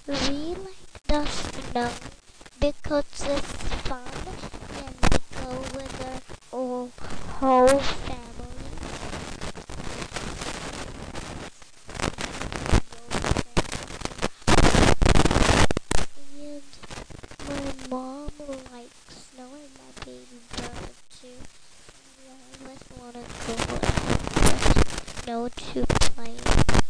We like the snow because it's fun and we go with our whole family. And my mom likes snow and my baby brother too. We always want to go out in the snow to play.